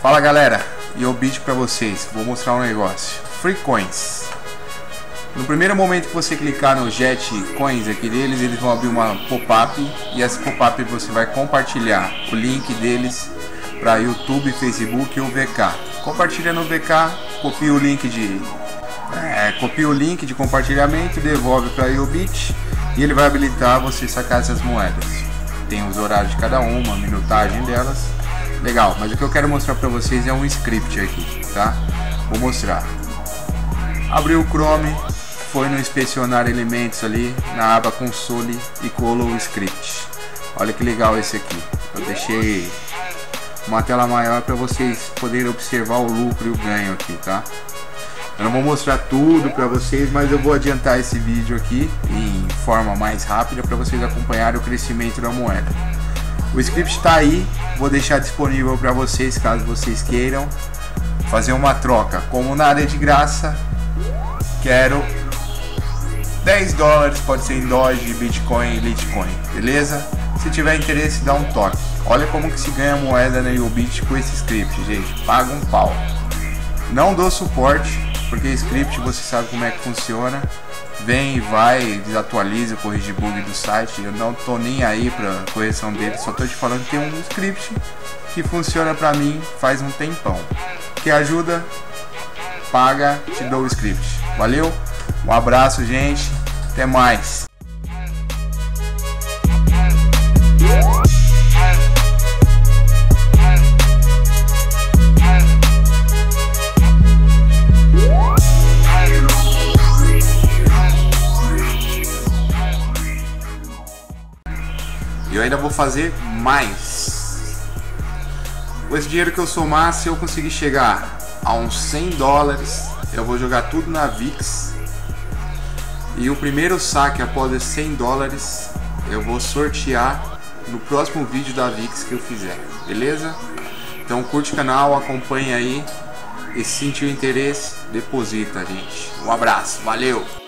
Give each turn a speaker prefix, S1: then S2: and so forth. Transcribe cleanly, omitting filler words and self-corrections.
S1: Fala galera, YoBit pra vocês, vou mostrar um negócio. Free Coins. No primeiro momento que você clicar no Jet Coins aqui deles, eles vão abrir uma pop-up e essa pop-up você vai compartilhar o link deles para YouTube, Facebook ou VK. Compartilha no VK, copia o link de compartilhamento, devolve para YoBit e ele vai habilitar você sacar essas moedas. Tem os horários de cada uma, a minutagem delas. Legal, mas o que eu quero mostrar para vocês é um script aqui, tá? Vou mostrar. Abriu o Chrome, foi no inspecionar elementos ali na aba console e colou o script. Olha que legal esse aqui. Eu deixei uma tela maior para vocês poderem observar o lucro e o ganho aqui, tá? Eu não vou mostrar tudo para vocês, mas eu vou adiantar esse vídeo aqui em forma mais rápida para vocês acompanharem o crescimento da moeda. O script está aí, vou deixar disponível para vocês caso vocês queiram fazer uma troca. Como nada é de graça, quero 10 dólares, pode ser em Doge, Bitcoin, Litecoin, beleza? Se tiver interesse, dá um toque. Olha como que se ganha moeda na YoBit com esse script, gente. Paga um pau. Não dou suporte, porque script você sabe como é que funciona. Vem e vai, desatualiza, corrige bug do site. Eu não tô nem aí pra correção dele, só tô te falando que tem um script que funciona pra mim faz um tempão. Que ajuda, paga, te dou o script. Valeu, um abraço, gente, até mais. Eu ainda vou fazer mais. Com esse dinheiro que eu somar, se eu conseguir chegar a uns 100 dólares, eu vou jogar tudo na VIX. E o primeiro saque após os 100 dólares, eu vou sortear no próximo vídeo da VIX que eu fizer. Beleza? Então curte o canal, acompanha aí. E se sentir interesse, deposita, gente. Um abraço, valeu!